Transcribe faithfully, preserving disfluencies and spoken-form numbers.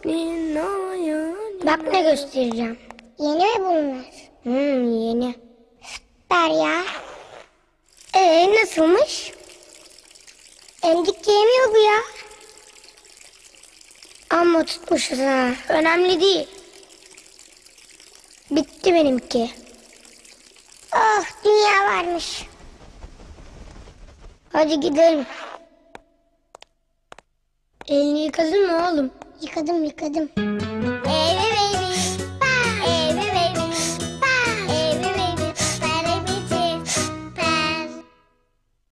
Bak ne göstereceğim. Yeni mi bunlar? Hmm, yeni. Süper ya. Ee nasılmış? Emdik yemiyor bu ya. Amma tutmuşuz ha. Önemli değil. Bitti benimki. Oh, dünya varmış. Hadi gidelim. Elini yıkadın mı oğlum? Yıkadım yıkadım. Evet.